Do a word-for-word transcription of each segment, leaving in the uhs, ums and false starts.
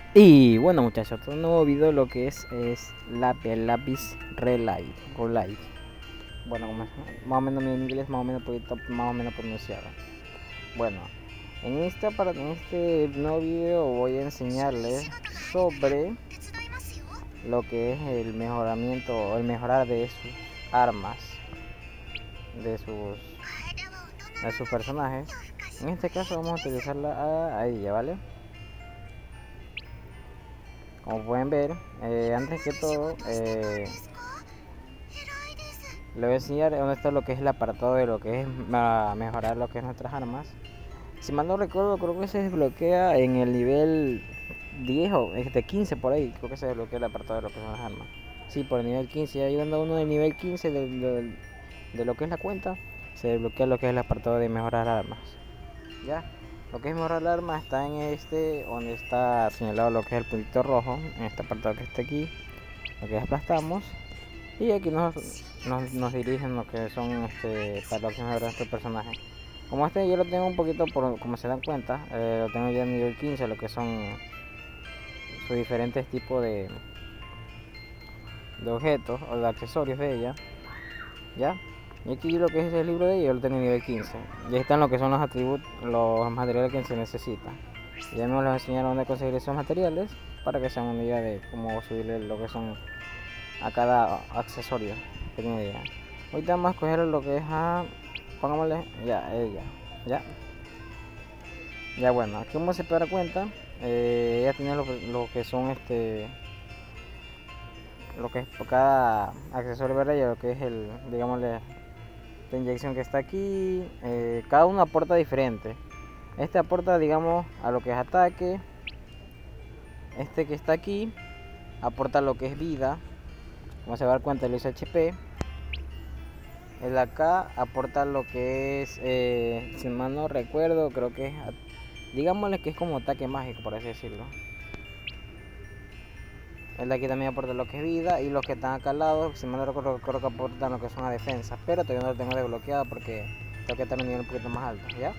Y bueno muchachos, un nuevo video lo que es es lápiz, el lápiz Relight o Light. Bueno, como es- más o menos mi inglés más o menos poquito, más o menos pronunciado. Bueno, en esta para en este nuevo video voy a enseñarles sobre lo que es el mejoramiento o el mejorar de sus armas, de sus de sus personajes. En este caso vamos a utilizarla a, a ella, ¿vale? Como pueden ver, eh, antes que todo, eh, le voy a enseñar dónde está lo que es el apartado de lo que es a mejorar lo que es nuestras armas. Si mal no recuerdo, creo que se desbloquea en el nivel diez o este quince por ahí. Creo que se desbloquea el apartado de lo que son las armas. Sí, por el nivel quince, ya llegando uno del nivel quince de, de, de lo que es la cuenta, se desbloquea lo que es el apartado de mejorar armas. Ya, lo que es mejorar armas está en este, donde está señalado lo que es el puntito rojo, en este apartado que está aquí, lo que aplastamos. Y aquí nos, nos, nos dirigen lo que son este, para lo que mejorar nuestro personaje. Como este yo lo tengo un poquito, por, como se dan cuenta, eh, lo tengo ya en nivel quince, lo que son sus diferentes tipos de, de objetos o de accesorios de ella. ¿Ya? Y aquí lo que es el libro de ella yo lo tengo en nivel quince. Y ahí están lo que son los atributos, los materiales que se necesitan. Ya me les enseñaron dónde conseguir esos materiales para que sean una idea de cómo subirle lo que son a cada accesorio que tiene ella. Ahorita vamos a escoger lo que es a, pongámosle, ya, ella, ya. Ya bueno, aquí como se puede dar cuenta, eh, ella tiene lo, lo que son este, lo que es por cada accesorio, ¿verdad? Y lo que es el, digámosle, la inyección que está aquí, eh, cada uno aporta diferente. Este aporta, digamos, a lo que es ataque. Este que está aquí aporta lo que es vida, como se va a dar cuenta, el H P. El de acá aporta lo que es, eh, si mal no recuerdo, creo que es, digámosle que es como ataque mágico, por así decirlo. El de aquí también aporta lo que es vida, y los que están acá al lado, si mal no recuerdo, creo que aportan lo que son a defensa, pero todavía no lo tengo desbloqueado porque tengo que estar en un nivel un poquito más alto, ¿ya?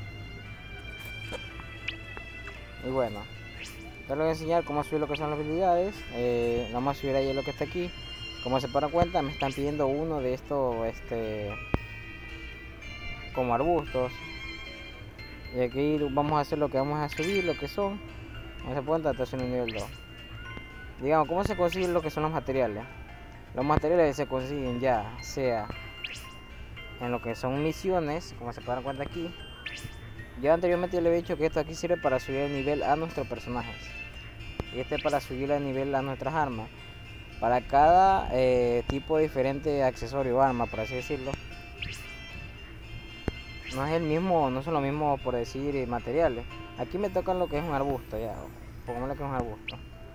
Y bueno, te voy a enseñar cómo subir lo que son las habilidades. Eh, vamos a subir ahí lo que está aquí. Como se dan cuenta, me están pidiendo uno de estos, este, como arbustos. Y aquí vamos a hacer lo que vamos a subir, lo que son. Como se pueden tratar en el nivel dos. Digamos, ¿cómo se consiguen lo que son los materiales? Los materiales se consiguen ya, sea en lo que son misiones, como se pueden dar cuenta aquí. Yo anteriormente le he dicho que esto aquí sirve para subir el nivel a nuestros personajes. Y este para subir el nivel a nuestras armas. Para cada eh, tipo de diferente accesorio o arma, por así decirlo, no es el mismo, no son los mismos, por decir, materiales. Aquí me tocan lo que es un arbusto, ya, pongámosle que es un arbusto.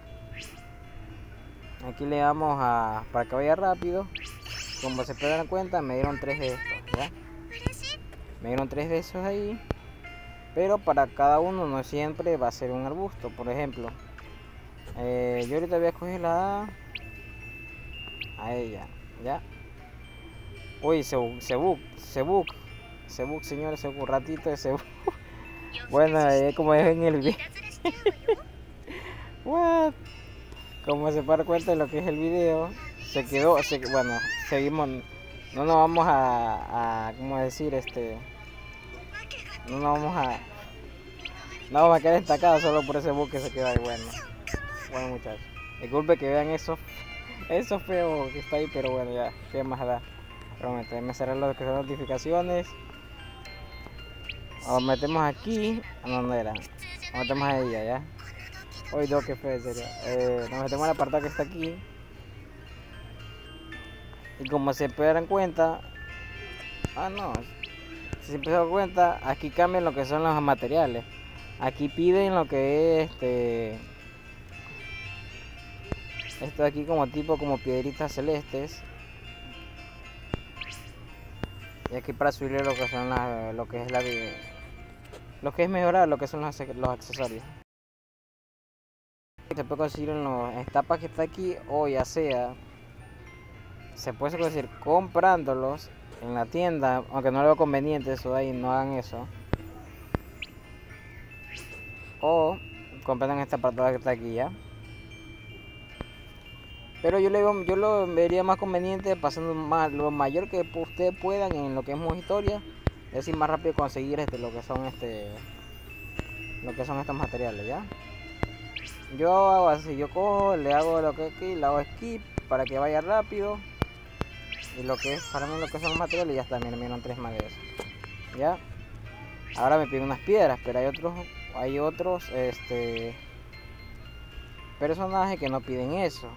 Aquí le damos a, para que vaya rápido. Como se pueden dar cuenta, me dieron tres de estos, ¿ya? Me dieron tres de esos ahí. Pero para cada uno no siempre va a ser un arbusto. Por ejemplo, eh, yo ahorita voy a escoger la A, a ella, ¿ya? Uy, se, se bug, se bug, se bug, señores, se bug, ratito de se bug. Bueno, eh, como es en el video. What? Como se para cuenta de lo que es el video, se quedó, se, bueno, seguimos, no nos vamos a, a, ¿cómo decir? Este, no nos vamos a, no vamos a quedar destacados solo por ese bug que se quedó ahí, bueno. Bueno muchachos, disculpe que vean eso, eso feo que está ahí, pero bueno, ya, qué más da. Pero me cerrar lo que son notificaciones. Nos metemos aquí, ¿a dónde era? Nos metemos a ella, ¿ya? Uy, no, qué feo, en serio. Eh, nos metemos al apartado que está aquí. Y como se pueden dar cuenta, ah no, si se dan cuenta, aquí cambian lo que son los materiales. Aquí piden lo que es este, esto de aquí como tipo como piedritas celestes. Y aquí para subir lo que son la, lo que es la, lo que es mejorar lo que son los, los accesorios. Se puede conseguir en las etapas que está aquí, o ya sea se puede conseguir comprándolos en la tienda, aunque no lo veo conveniente eso de ahí, no hagan eso. O compren en esta apartado que está aquí, ya. Pero yo, le, digo- yo lo vería más conveniente pasando más, lo mayor que ustedes puedan en lo que es modo historia. Es decir, más rápido conseguir este, lo que son este lo que son estos materiales, ¿ya? Yo hago así, yo cojo, le hago lo que aquí, le hago skip para que vaya rápido. Y lo que es, para mí lo que son los materiales, ya está, miren, miren tres más de eso. ¿Ya? Ahora me piden unas piedras, pero hay otros, hay otros, este, personajes que no piden eso.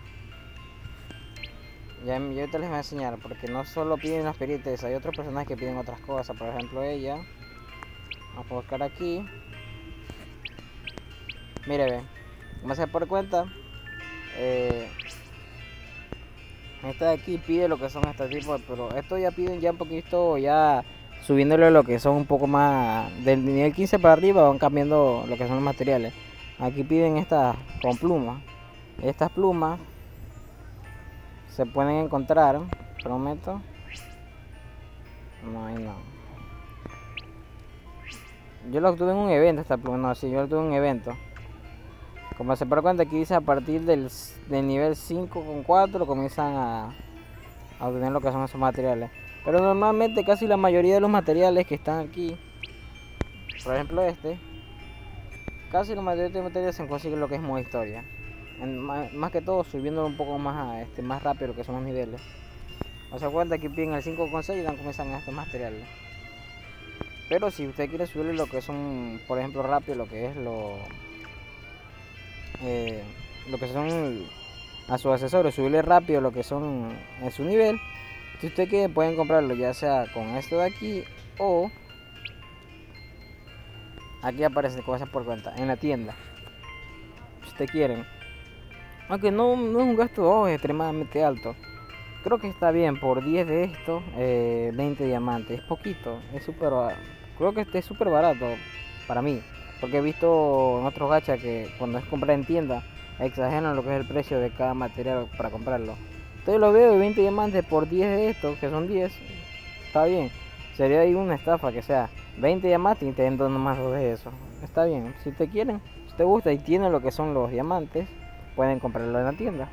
Ya, yo ahorita les voy a enseñar, porque no solo piden las piedritas, hay otros personajes que piden otras cosas. Por ejemplo, ella. Vamos a buscar aquí. Mire, ve, como se da por cuenta, eh, esta de aquí pide lo que son este tipo de, pero esto ya piden ya un poquito, ya subiéndole lo que son un poco más, del nivel quince para arriba van cambiando lo que son los materiales. Aquí piden estas con plumas. Estas plumas se pueden encontrar, prometo. No, ahí no. Yo lo obtuve en un evento esta pluma, no, sí, yo lo obtuve en un evento. Como se puede cuenta, aquí dice a partir del, del nivel cinco con cuatro comienzan a, a obtener lo que son esos materiales. Pero normalmente casi la mayoría de los materiales que están aquí, por ejemplo este, casi la mayoría de los materiales se consiguen lo que es modo historia. En, más, más que todo subiéndolo un poco más, a, este, más rápido lo que son los niveles. O sea, cuenta que piden el cinco con seis y dan comienzan a estos materiales. Pero si usted quiere subirle lo que son, por ejemplo, rápido, lo que es lo... Eh, lo que son a sus accesorios, subirle rápido lo que son en su nivel. Si usted quiere pueden comprarlo ya sea con esto de aquí o aquí aparece cosas por cuenta en la tienda. Si ustedes quieren, aunque no, no es un gasto oh, extremadamente alto. Creo que está bien por diez de estos, eh, veinte diamantes. Es poquito, es súper, creo que este es súper barato para mí. Porque he visto en otros gachas que cuando es comprar en tienda exageran lo que es el precio de cada material para comprarlo. Entonces lo veo de veinte diamantes por diez de estos, que son diez. Está bien. Sería ahí una estafa que sea veinte diamantes y te den dos nomás dos de eso. Está bien. Si te quieren, si te gusta y tienen lo que son los diamantes, pueden comprarlo en la tienda.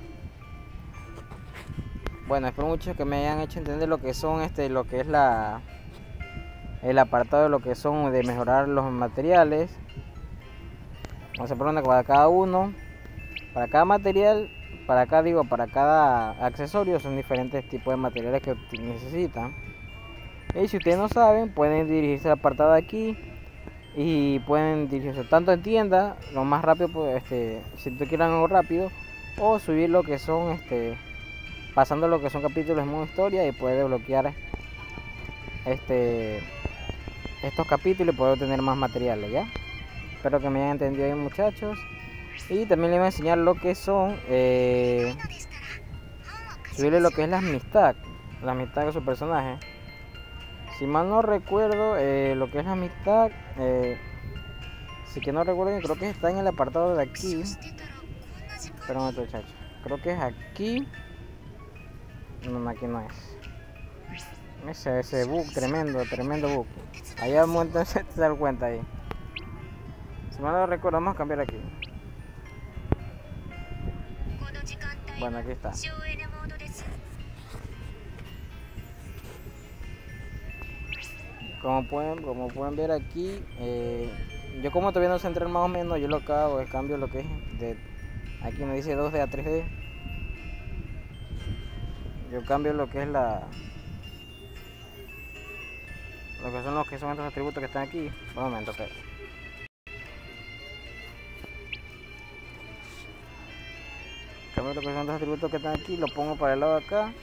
Bueno, espero mucho que me hayan hecho entender lo que son este, lo que es la el apartado de lo que son de mejorar los materiales. Vamos a poner para cada uno, para cada material, para cada digo, para cada accesorio son diferentes tipos de materiales que necesitan. Y si ustedes no saben, pueden dirigirse al apartado de aquí y pueden dirigirse tanto en tienda, lo más rápido, pues, este, si tú quieres algo rápido, o subir lo que son este pasando lo que son capítulos en modo historia y puede desbloquear este estos capítulos y poder obtener más materiales, ¿ya? Espero que me hayan entendido ahí, muchachos. Y también les voy a enseñar lo que son eh, subirle lo que es la amistad, la amistad de su personaje. Si mal no recuerdo, eh, lo que es la amistad, eh, si que no recuerdo, creo que está en el apartado de aquí. Espera un momento, muchachos. Creo que es aquí. No, aquí no es. Ese, ese bug, tremendo, tremendo bug. Ahí al momento se te da cuenta ahí. Si mal no recuerdo, vamos a cambiar aquí. Bueno, aquí está. Como pueden, como pueden ver aquí, eh, yo como todavía no sé entrar más o menos, yo lo que hago es cambio lo que es de, aquí me dice dos D a tres D. Yo cambio lo que es la, lo que son los que son estos atributos que están aquí. Un momento, pero cambio lo que son estos atributos que están aquí, lo pongo para el lado de acá.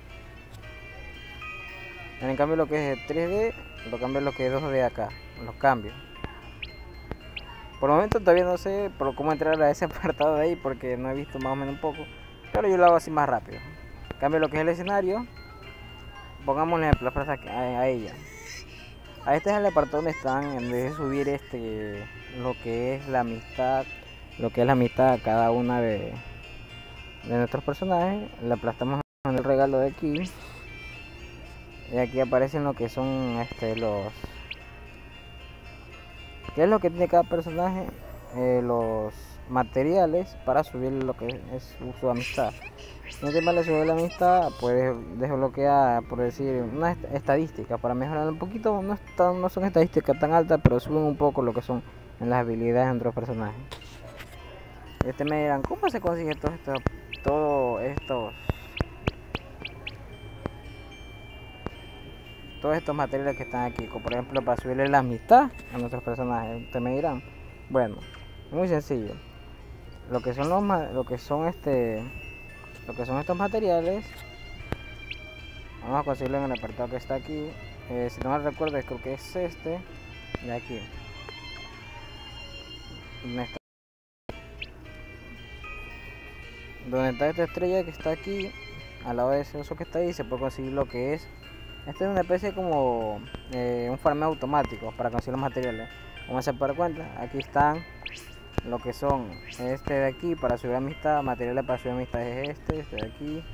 En cambio lo que es tres D, lo cambio lo que es dos D acá, los cambio. Por el momento todavía no sé por cómo entrar a ese apartado de ahí porque no he visto más o menos un poco, pero yo lo hago así más rápido. Cambio lo que es el escenario, pongámosle la plaza a, a ella. A este es el apartado donde están, en vez de subir este lo que es la amistad, lo que es la amistad a cada una de, de nuestros personajes, le aplastamos en el regalo de aquí. Y aquí aparecen lo que son este los qué es lo que tiene cada personaje, eh, los materiales para subir lo que es su amistad. En el tema de subir la amistad, pues desbloquea, por decir, una estadística para mejorar un poquito. No, tan, no son estadísticas tan altas, pero suben un poco lo que son en las habilidades entre los personajes. Este me dirán, ¿cómo se consigue todo esto, todo estos todos estos materiales que están aquí? Como por ejemplo para subirle la amistad a nuestros personajes. Ustedes me dirán, bueno, muy sencillo. Lo que son los lo que son este lo que son estos materiales, vamos a conseguirlo en el apartado que está aquí. Eh, si no me recuerdo, creo que es este de aquí. Donde está, donde está esta estrella que está aquí, al lado de ese oso que está ahí, se puede conseguir lo que es. Este es una especie como eh, un farmeo automático para conseguir los materiales. Como se puede dar cuenta, aquí están lo que son este de aquí para subir amistad, materiales para subir amistad es este, este de aquí.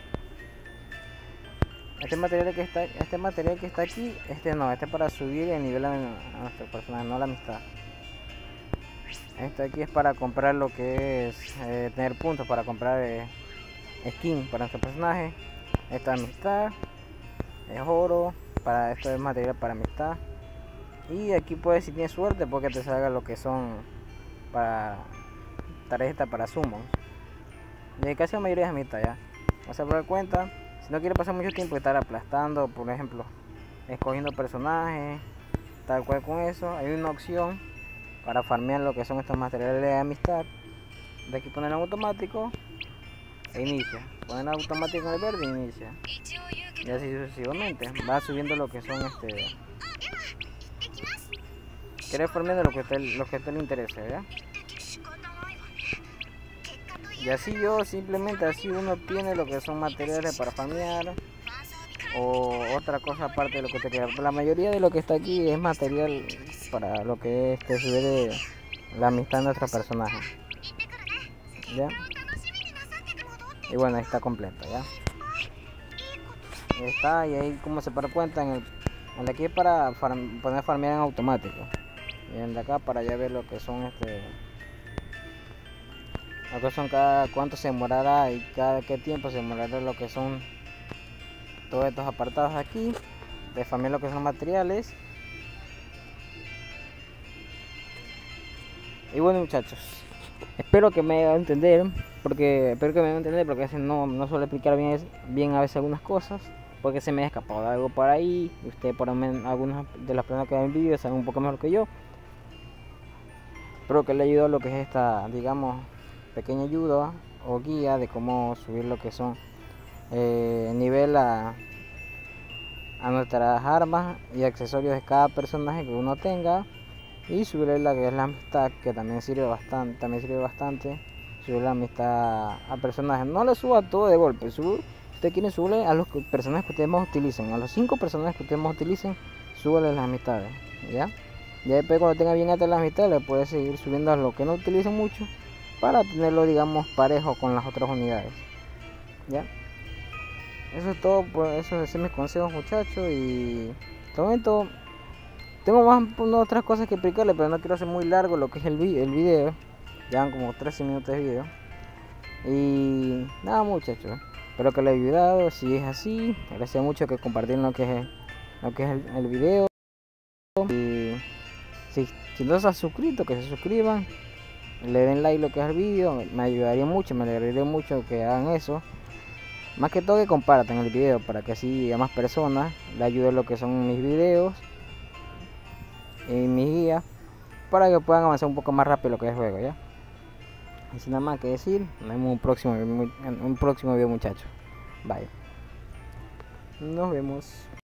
Este material que está, este material que está aquí, este no, este para subir el nivel a, a nuestro personaje, no la amistad. Este de aquí es para comprar lo que es eh, tener puntos para comprar eh, skin para nuestro personaje. Esta amistad es oro, para esto es material para amistad. Y aquí puedes, si tienes suerte, porque te salga lo que son para tarjeta para sumos. De casi la mayoría es amistad ya. Vas a dar cuenta, si no quieres pasar mucho tiempo estar aplastando, por ejemplo, escogiendo personajes, tal cual con eso, hay una opción para farmear lo que son estos materiales de amistad. De aquí poner en automático e inicia. Poner en automático en el verde e inicia. Y así sucesivamente. Va subiendo lo que son este. Quieres farmear lo que te, lo que te le interese, ¿ya? Y así yo simplemente así uno obtiene lo que son materiales para farmear o otra cosa aparte de lo que te queda. La mayoría de lo que está aquí es material para lo que es este, subir la amistad de nuestros personajes, ¿ya? Y bueno, ahí está completo, ¿ya? Ahí está, y ahí como se para cuenta en el, el de aquí es para farm, poner farmear en automático. Y el de acá para ya ver lo que son este lo que son cada cuánto se demorará y cada qué tiempo se demorará lo que son todos estos apartados aquí de farmear lo que son materiales. Y bueno, muchachos, espero que me hagan entender, porque espero que me hagan entender porque a veces no, no suelo explicar bien, bien a veces algunas cosas, porque se me ha escapado de algo por ahí, y ustedes por lo menos algunas de las personas que ven el vídeo saben un poco mejor que yo. Espero que le ayude a lo que es esta, digamos, pequeña ayuda o guía de cómo subir lo que son eh, nivel a, a nuestras armas y accesorios de cada personaje que uno tenga, y subir la que es la amistad, que también sirve bastante, también sirve bastante subir la amistad a personajes. No le suba todo de golpe, sube, si usted quiere subirle a los personajes que ustedes más utilicen, a los cinco personajes que ustedes más utilicen, súbele las amistades, ¿ya? Ya después cuando tenga bien altas las amistades le puede seguir subiendo a lo que no utilicen mucho para tenerlo, digamos, parejo con las otras unidades, ¿ya? Eso es todo, pues eso es mis consejos, muchachos. Y de momento tengo más otras cosas que explicarles, pero no quiero hacer muy largo lo que es el, vi el video. Llevan como trece minutos de video. Y nada, muchachos, espero que les haya ayudado. Si es así, agradezco mucho que compartieron lo que es, lo que es el, el video. Y si, si no se han suscrito, que se suscriban, le den like lo que es el video, me ayudaría mucho, me alegraría mucho que hagan eso. Más que todo que compartan el video para que así a más personas le ayude lo que son mis videos y mis guías, para que puedan avanzar un poco más rápido lo que es el juego, ¿ya? Y sin nada más que decir, nos vemos en un próximo, en un próximo video, muchachos. Bye. Nos vemos.